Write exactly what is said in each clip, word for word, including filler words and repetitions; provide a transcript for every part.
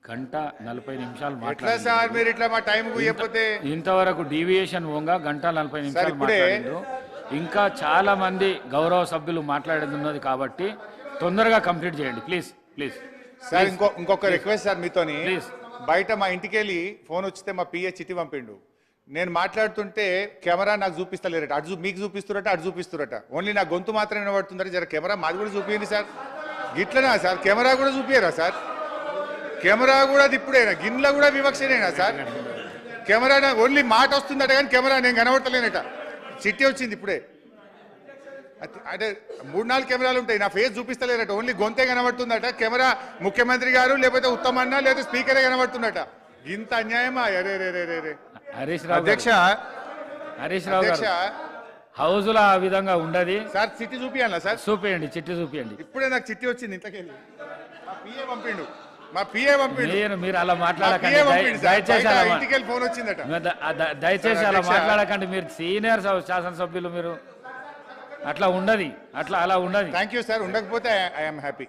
గంట నలభై నిమిషాలు ఎట్లా మాట్లాడారు సార్ మీరు ఇట్లా మా టైం చెప్పితే ఇంతవరకు డీవియేషన్ ఓంగా గంట నలభై నిమిషాలు మాట్లాడారు. ఇంకా చాలా మంది గౌరవ సభ్యులు మాట్లాడేది ఉన్నది కాబట్టి తొందరగా కంప్లీట్ చేయండి ప్లీజ్ ప్లీజ్ సార్. ఇంకో ఇంకొక రిక్వెస్ట్ సార్ మీతోని, ప్లీజ్. బయట మా ఇంటికి వెళ్ళి ఫోన్ వచ్చితే మా పిఏ చిట్టి పంపిండు. నేను మాట్లాడుతుంటే కెమెరా నాకు చూపిస్తలేరట, అటు మీకు చూపిస్తురట, అటు చూపిస్తురట. ఓన్లీ నా గొంతు మాత్రమే వినబడుతుందట. జర కెమెరా మాది కూడా చూపించండి సార్. గిట్లనా సార్? కెమెరా కూడా చూపియరా సార్? కెమెరా కూడా ఇప్పుడేనా? గిన్నెలో కూడా వివక్షనేనా సార్? కెమెరా ఓన్లీ మాట వస్తుందట కానీ కెమెరా నేను కనబడతలేనట. చిట్టి వచ్చింది ఇప్పుడే. అంటే మూడు నాలుగు కెమెరాలు ఉంటాయి, నా ఫేస్ చూపిస్తలేరట, ఓన్లీ గొంతే కనబడుతుందట. కెమెరా ముఖ్యమంత్రి గారు లేకపోతే ఉత్తమన్న లేకపోతే స్పీకరే కనబడుతుందట. ఇంత అన్యాయమా? అరే రే రే రే హరీష్ రావు అధ్యక్ష, హరీష్ రావు అధ్యక్ష హౌస్ లో ఆ విధంగా ఉండదు సార్. చిట్టి చూపియాలా సార్? చూపియండి, చిట్టి చూపియండి. ఇప్పుడే నాకు చిట్టి వచ్చింది ఇంట్లోకి వెళ్ళి. మా పిఏ పంపిండు, మా పిఏ పంపిండు. మీరు మీరు అలా మాట్లాడకండి, పిఏ పంపిండు సార్. దయచేసి బయట అలా మా- ఇంటికి వెళ్ళి ఫోన్ వచ్చిందట. ద- ద- దయచేసి అలా అధ్యక్ష. మాట్లాడకండి. మీరు సీనియర్ శాసనసభ్యులు, మీరు అట్లా ఉండదు, అట్లా అలా ఉండదు. Thank you sir. ఉండకపోతే ఐఎమ్ హ్యాపీ.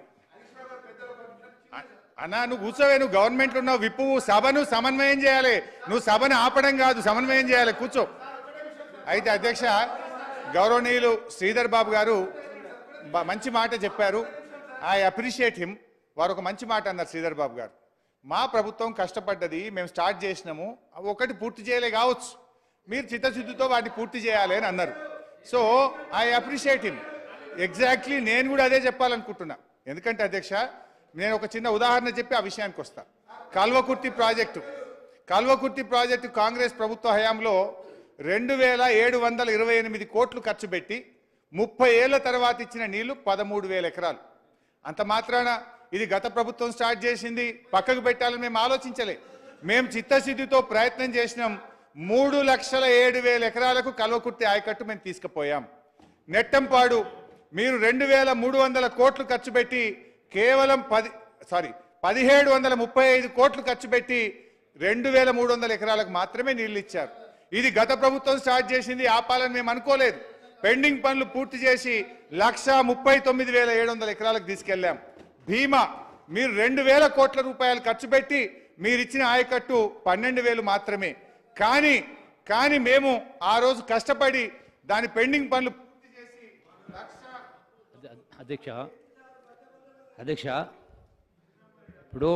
అన్నా నువ్వు కూర్చోవే, నువ్వు గవర్నమెంట్ ఉన్నావు, విప్పు సభను సమన్వయం చేయాలి. నువ్వు సభను ఆపడం కాదు, సమన్వయం చేయాలి. కూర్చో. అయితే అధ్యక్ష, గౌరవనీయులు శ్రీధర్ బాబు గారు బ- మంచి మాట చెప్పారు. I appreciate him. వారు ఒక మంచి మాట అన్నారు శ్రీధర్ బాబు గారు. మా ప్రభుత్వం కష్టపడ్డది, మేము స్టార్ట్ చేసినాము, అవి ఒకటి పూర్తి చేయలే కావచ్చు, మీరు చిత్తశుద్ధితో వాటిని పూర్తి చేయాలి అని అన్నారు. So I appreciate him. Exactly నేను కూడా అదే చెప్పాలనుకుంటున్నా. ఎందుకంటే అధ్యక్ష, నేను ఒక చిన్న ఉదాహరణ చెప్పి ఆ విషయానికి వస్తా. కల్వకుర్తి ప్రాజెక్టు కల్వకుర్తి ప్రాజెక్టు కాంగ్రెస్ ప్రభుత్వ హయాంలో రెండు వేల ఏడు వందల ఇరవై ఎనిమిది కోట్లు ఖర్చు పెట్టి ముప్పై ఏళ్ల తర్వాత ఇచ్చిన నీళ్లు పదమూడు వేల ఎకరాలు. అంత మాత్రాన ఇది గత ప్రభుత్వం స్టార్ట్ చేసింది, పక్కకు పెట్టాలని మేము ఆలోచించలే. మేము చిత్తశుద్ధితో ప్రయత్నం చేసినాం. మూడు లక్షల ఏడు వేల ఎకరాలకు కల్వకుర్తి ఆయకట్టు మేము తీసుకుపోయాం. నెట్టంపాడు మీరు రెండు వేల మూడు వందల కోట్లు ఖర్చు పెట్టి కేవలం పది సారీ పదిహేడు వందల ముప్పై ఐదు కోట్లు ఖర్చు పెట్టి రెండు వేల మూడు వందల ఎకరాలకు మాత్రమే నీళ్లు ఇచ్చారు. ఇది గత ప్రభుత్వం స్టార్ట్ చేసింది, ఆపాలని మేము అనుకోలేదు. పెండింగ్ పనులు పూర్తి చేసి లక్ష ముప్పై తొమ్మిది వేల ఏడు వందల ఎకరాలకు తీసుకెళ్లాం. భీమా మీరు రెండు వేల కోట్ల రూపాయలు ఖర్చు పెట్టి మీరు ఇచ్చిన ఆయకట్టు పన్నెండు వేలు మాత్రమే. కానీ కానీ మేము ఆ రోజు కష్టపడి దాని పెండింగ్ పనులు పూర్తి చేసి అధ్యక్ష అధ్యక్ష ఇప్పుడు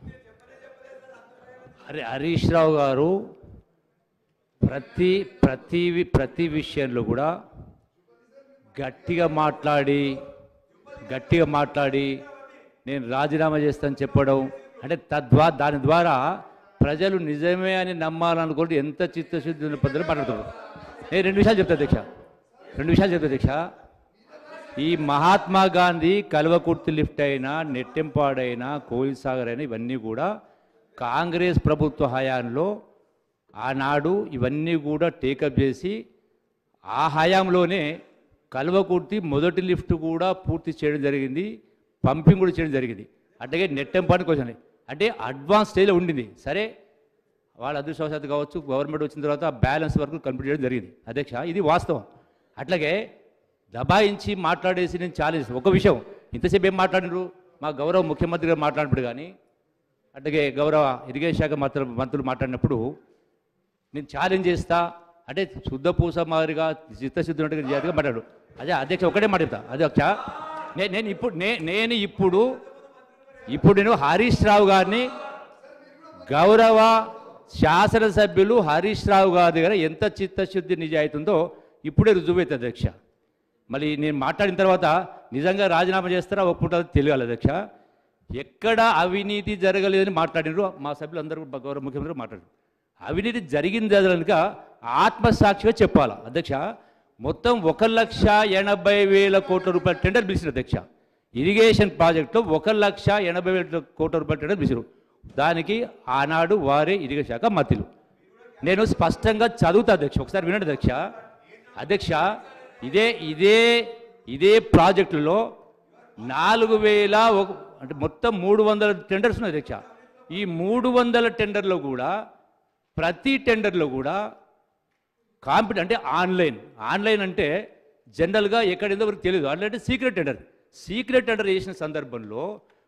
హరి హరీష్ రావు గారు ప్రతి ప్రతి ప్రతి విషయంలో కూడా గట్టిగా మాట్లాడి గట్టిగా మాట్లాడి నేను రాజీనామా చేస్తాను చెప్పడం, అంటే తద్వారా దాని ద్వారా ప్రజలు నిజమే అని నమ్మాలనుకుంటే ఎంత చిత్తశుద్ధి ఉన్న పద్ధతిలో మాట్లాడుతున్నారు. నేను రెండు విషయాలు చెప్తా అధ్యక్ష, రెండు విషయాలు చెప్తా అధ్యక్ష. ఈ మహాత్మా గాంధీ కల్వకుర్తి లిఫ్ట్ అయినా, నెట్టెంపాడైనా, కోయిల్ సాగర్ అయినా ఇవన్నీ కూడా కాంగ్రెస్ ప్రభుత్వ హయాంలో ఆనాడు ఇవన్నీ కూడా టేకప్ చేసి ఆ హయాంలోనే కల్వకుర్తి మొదటి లిఫ్ట్ కూడా పూర్తి చేయడం జరిగింది, పంపింగ్ కూడా చేయడం జరిగింది. అట్లాగే నెట్టెంపాడు కొంచెం అంటే అడ్వాన్స్ స్టేజ్లో ఉండింది. సరే వాళ్ళ అదృష్టవశాత్తు కావచ్చు, గవర్నమెంట్ వచ్చిన తర్వాత బ్యాలెన్స్ వరకు కంప్లీట్ చేయడం జరిగింది అధ్యక్ష, ఇది వాస్తవం. అట్లాగే దబాయించి మాట్లాడేసి నేను ఛాలెంజ్ ఒక విషయం, ఇంతసేపు ఏం మాట్లాడినారు మా గౌరవ ముఖ్యమంత్రి గారు మాట్లాడినప్పుడు కానీ, అట్లాగే గౌరవ ఇరిగేషన్ శాఖ మంత్రులు మంత్రులు మాట్లాడినప్పుడు నేను ఛాలెంజ్ చేస్తా అంటే శుద్ధ పూస మాదిరిగా చిత్తశుద్ధి జాతిగా మాట్లాడు. అదే అధ్యక్ష ఒకటే మాట చెప్తా అధ్యక్ష, నేను నేను ఇప్పుడు నే నేను ఇప్పుడు ఇప్పుడు నేను హరీష్ రావు గారిని, గౌరవ శాసనసభ్యులు హరీష్ రావు గారి దగ్గర ఎంత చిత్తశుద్ధి నిజాయితీ ఉందో ఇప్పుడే రుజువైతే అధ్యక్ష. మళ్ళీ నేను మాట్లాడిన తర్వాత నిజంగా రాజీనామా చేస్తారా ఒప్పుకుంటారో తెలియాలి అధ్యక్ష. ఎక్కడ అవినీతి జరగలేదని మాట్లాడినారు మా సభ్యులు అందరూ, గౌరవ ముఖ్యమంత్రి మాట్లాడారు. అవినీతి జరిగింది జరగక ఆత్మసాక్షిగా చెప్పాలా అధ్యక్ష. మొత్తం ఒక లక్ష ఎనభై వేల కోట్ల రూపాయల టెండర్ పిలిచిన అధ్యక్ష. ఇరిగేషన్ ప్రాజెక్టులో ఒక లక్ష ఎనభై వేల కోట్ల రూపాయల టెండర్ పిలిచారు. దానికి ఆనాడు వారే ఇరిగేషన్ శాఖ మంత్రులు. నేను స్పష్టంగా చదువుతా అధ్యక్ష, ఒకసారి వినండి అధ్యక్ష. అధ్యక్ష ఇదే ఇదే ఇదే ప్రాజెక్టులో నాలుగు వేల ఒక అంటే మొత్తం మూడు వందల టెండర్స్ ఉన్నాయి అధ్యక్ష. ఈ మూడు వందల టెండర్లో కూడా ప్రతి టెండర్లో కూడా కాంపిటీ అంటే ఆన్లైన్ ఆన్లైన్ అంటే జనరల్గా ఎక్కడేందో వరకు తెలియదు. ఆన్లైన్ అంటే సీక్రెట్ టెండర్. సీక్రెట్ టెండర్ చేసిన సందర్భంలో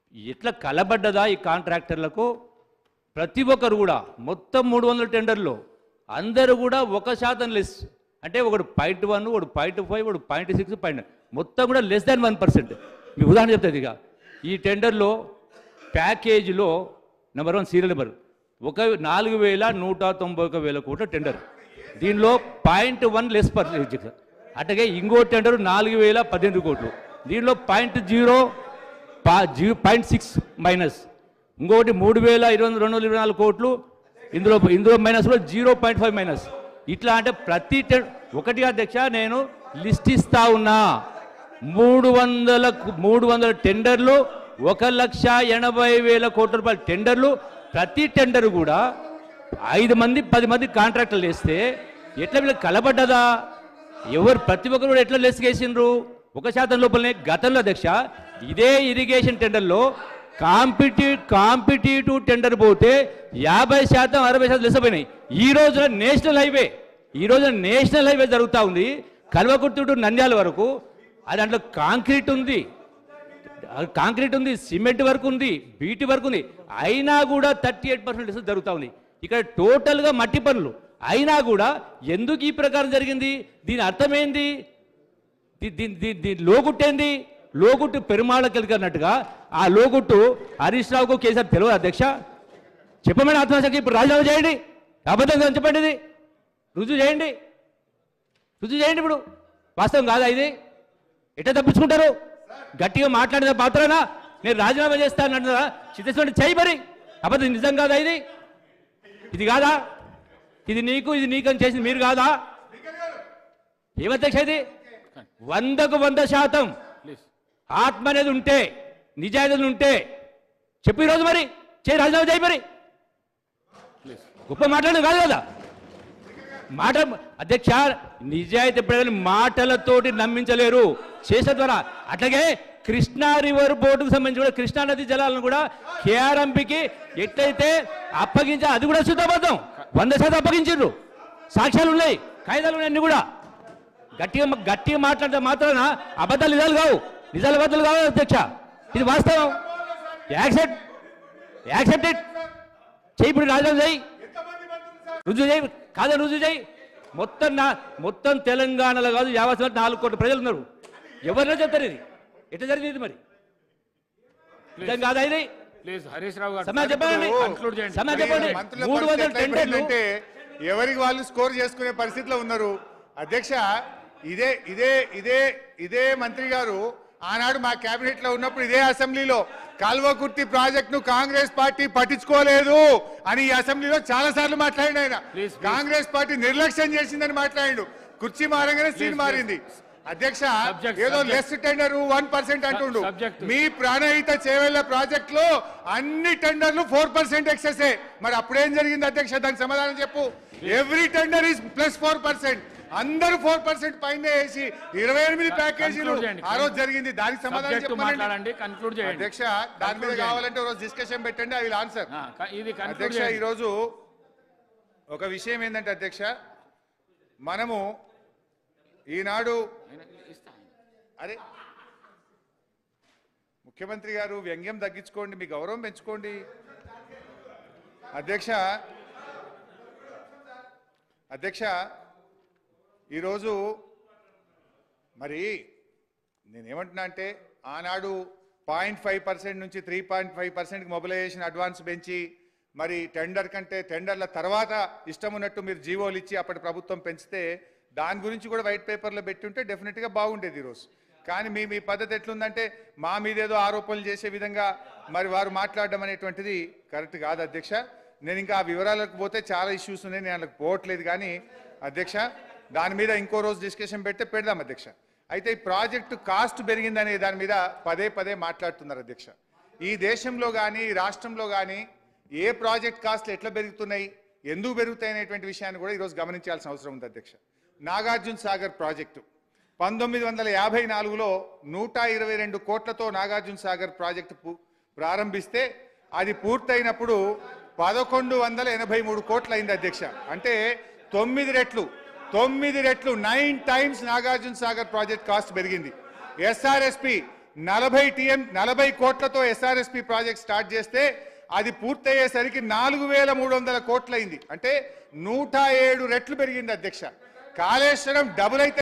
ఎట్లా కలబడ్డదా ఈ కాంట్రాక్టర్లకు? ప్రతి ఒక్కరు కూడా మొత్తం మూడు వందల టెండర్లు అందరూ కూడా ఒక శాతం లెస్, అంటే ఒకడు పాయింట్ వన్, ఒకడు పాయింట్ ఫైవ్, ఒకడు పాయింట్ సిక్స్, పాయింట్ మొత్తం కూడా లెస్ దాన్ వన్ పర్సెంట్. మీ ఉదాహరణ చెప్తుంది ఇక ఈ టెండర్లో ప్యాకేజీలో నెంబర్ వన్ సీరియల్ నెంబర్ ఒక నాలుగు వేల నూట తొంభై ఒక వేల కోట్ల టెండర్, దీనిలో పాయింట్ వన్ లెస్ పర్సెంట్. అట్లాగే ఇంకో టెండర్ నాలుగు వేల పద్దెనిమిది కోట్లు, దీనిలో పాయింట్ జీరో పా జీ పాయింట్ సిక్స్ మైనస్. ఇంకొకటి మూడు వేల ఇరవై రెండు వందల ఇరవై నాలుగు కోట్లు, ఇందులో ఇందులో మైనస్లో జీరో పాయింట్ ఫైవ్ మైనస్. ఇట్లా అంటే ప్రతి టె ఒకటి అధ్యక్ష నేను లిస్ట్ ఇస్తా ఉన్నా, మూడు వందల మూడు వందల టెండర్లు, ఒక లక్ష ఎనభై వేల కోట్ల రూపాయల టెండర్లు. ప్రతి టెండర్ కూడా ఐదు మంది పది మంది కాంట్రాక్టర్లు వేస్తే ఎట్లా వీళ్ళకి కలబడ్డదా? ఎవరు ప్రతి ఒక్కరు కూడా ఎట్లా లెస్కేసిండ్రు? ఒక శాతం లోపలనే. గతంలో అధ్యక్ష ఇదే ఇరిగేషన్ టెండర్లో కాంపిటీ కాంపిటేటివ్ టెండర్ పోతే యాభై శాతం అరవై శాతం లెసపోయినాయి. ఈ రోజున నేషనల్ హైవే ఈ రోజున నేషనల్ హైవే జరుగుతూ ఉంది కల్వకుర్తి టు నంద్యాల వరకు. అది దాంట్లో కాంక్రీట్ ఉంది, కాంక్రీట్ ఉంది, సిమెంట్ వర్క్ ఉంది, బీటీ వర్క్ ఉంది, అయినా కూడా థర్టీ ఎయిట్ పర్సెంట్ జరుగుతూ ఉంది. ఇక్కడ టోటల్గా మట్టి పనులు అయినా కూడా ఎందుకు ఈ ప్రకారం జరిగింది? దీని అర్థమైంది, దీని లోగుట్టేంది? లోగుట్టు పెరుమాళకి వెళ్ళినట్టుగా ఆ లోగుట్టు హరీష్ రావుకు కేసీఆర్ తెలియదు అధ్యక్ష. చెప్పమని ఆత్మహత్యకి ఇప్పుడు రాజీనామా చేయండి, అబద్ధంగా చెప్పండి, ఇది రుజువు చేయండి, రుజువు చేయండి. ఇప్పుడు వాస్తవం కాదా ఇది? ఎట్లా తప్పించుకుంటారు? గట్టిగా మాట్లాడిన మాత్రాన నేను రాజీనామా చేస్తానంటున్నా, చిత్తశుద్ధి చేయి మరి. అబద్ధం నిజం కాదా ఇది? ఇది కాదా? ఇది నీకు ఇది నీకు అని చేసింది మీరు కాదా? ఏమధ్యక్ష ఇది? వందకు వంద శాతం ఆత్మ అనేది ఉంటే, నిజాయితీ ఉంటే చెప్పు ఈరోజు మరి చేయి, రాజీనామా చేయి మరి. గొప్ప మాట్లాడదు కాదు కదా మాట. అధ్యక్ష నిజాయితీ ఎప్పుడైనా మాటలతోటి నమ్మించలేరు, చేసే ద్వారా. అట్లాగే కృష్ణా రివర్ బోర్డుకు సంబంధించి కూడా కృష్ణా నది జలాలను కూడా కేఆర్ఎంపీకి ఎట్లయితే అప్పగించా అది కూడా శుద్ధబద్ధం, వంద శాతం అప్పగించారు. సాక్ష్యాలు ఉన్నాయి, కాయిదాలు ఉన్నాయి, అన్ని కూడా. గట్టిగా గట్టిగా మాట్లాడితే మాత్రాన అబద్ధాలు నిజాలు కావు, నిజాలు అబద్ధాలు కావు అధ్యక్ష. ఇది వాస్తవం. యాక్సెప్ట్ యాక్సెప్ట్ ఇట్ చేయి. ఇప్పుడు రాజీనామా చేయి, రుజువు చేయి. కాదని రుజువు చేయి. మొత్తం నా మొత్తం తెలంగాణలో కాదు యావత్ నాలుగు కోట్ల ప్రజలు ఉన్నారు. ఎవరినో చెప్తారు ఇది ఎట్లా జరిగింది మరి? నిజం కాదా ఇది? సమాజం చెప్పండి, సమాజం చెప్పండి. మూడు వందల టెండర్లు అంటే ఎవరికి వాళ్ళు స్కోర్ చేసుకునే పరిస్థితిలో ఉన్నారు అధ్యక్ష. ఇదే ఇదే ఇదే ఇదే మంత్రి గారు ఆనాడు మా కేబినెట్ లో ఉన్నప్పుడు ఇదే అసెంబ్లీలో కాల్వకుర్తి ప్రాజెక్ట్ ను కాంగ్రెస్ పార్టీ పట్టించుకోలేదు అని ఈ అసెంబ్లీలో చాలా సార్లు మాట్లాడిండు. ఆయన కాంగ్రెస్ పార్టీ నిర్లక్ష్యం చేసిందని మాట్లాడిండు. కుర్చీ మారంగానే సీన్ మారింది అధ్యక్ష. ఏదో లెస్ టెండర్ వన్ పర్సెంట్ అంటుండు. మీ ప్రాణహిత చేవెళ్ల ప్రాజెక్ట్ లో అన్ని టెండర్లు ఫోర్ పర్సెంట్ ఎక్సెస్. మరి అప్పుడేం జరిగింది అధ్యక్ష? దానికి సమాధానం చెప్పు. Every tender is plus four percent, అందరూ ఫోర్ పర్సెంట్ పైన వేసి ఇరవై ఎనిమిది ప్యాకేజీలు ఆ రోజు జరిగింది. దానికి సమాధానం చెప్పండి అధ్యక్ష. దాని మీద కావాలంటే రోజు డిస్కషన్ పెట్టండి, ఐ విల్ ఆన్సర్. అధ్యక్ష ఈరోజు ఒక విషయం ఏంటంటే అధ్యక్ష, మనము ఈనాడు అరే ముఖ్యమంత్రి గారు వ్యంగ్యం తగ్గించుకోండి, మీ గౌరవం పెంచుకోండి అధ్యక్ష. అధ్యక్ష ఈరోజు మరి నేనేమంటున్నా అంటే ఆనాడు పాయింట్ ఫైవ్ పర్సెంట్ నుంచి త్రీ పాయింట్ ఫైవ్ పర్సెంట్కి మొబిలైజేషన్ అడ్వాన్స్ పెంచి మరి టెండర్ కంటే టెండర్ల తర్వాత ఇష్టం ఉన్నట్టు మీరు జీవోలు ఇచ్చి అప్పటి ప్రభుత్వం పెంచితే దాని గురించి కూడా వైట్ పేపర్లో పెట్టి ఉంటే డెఫినెట్గా బాగుండేది ఈరోజు. కానీ మీ మీ పద్ధతి ఎట్లుందంటే మా మీదేదో ఆరోపణలు చేసే విధంగా మరి వారు మాట్లాడడం అనేటువంటిది కరెక్ట్ కాదు అధ్యక్ష. నేను ఇంకా ఆ వివరాలకు పోతే చాలా ఇష్యూస్ ఉన్నాయి, నేను వాళ్ళకి పోవట్లేదు. కానీ అధ్యక్ష దాని మీద ఇంకో రోజు డిస్కషన్ పెడితే పెడదాం అధ్యక్ష. అయితే ఈ ప్రాజెక్టు కాస్ట్ పెరిగిందనే దాని మీద పదే పదే మాట్లాడుతున్నారు అధ్యక్ష. ఈ దేశంలో కానీ ఈ రాష్ట్రంలో కానీ ఏ ప్రాజెక్ట్ కాస్ట్లు ఎట్లా పెరుగుతున్నాయి, ఎందుకు పెరుగుతాయి అనేటువంటి విషయాన్ని కూడా ఈరోజు గమనించాల్సిన అవసరం ఉంది అధ్యక్ష. నాగార్జున సాగర్ ప్రాజెక్టు పంతొమ్మిది వందల యాభై నాలుగులో నూట ఇరవై రెండు కోట్లతో నాగార్జున సాగర్ ప్రాజెక్టు ప్రారంభిస్తే అది పూర్తయినప్పుడు పదకొండు వందల ఎనభై మూడు కోట్లు అయింది అధ్యక్ష. అంటే తొమ్మిది రెట్లు తొమ్మిది రెట్లు nine times Nagarjuna Sagar project cost పెరిగింది. ఎస్ఆర్ఎస్పి నలభై టీఎం నలభై కోట్లతో ఎస్ఆర్ఎస్పి ప్రాజెక్ట్ స్టార్ట్ చేస్తే అది పూర్తయ్యేసరికి నాలుగు వేల మూడు వందల కోట్లయింది. అంటే నూట ఏడు రెట్లు పెరిగింది అధ్యక్ష. కాళేశ్వరం డబుల్ అయితే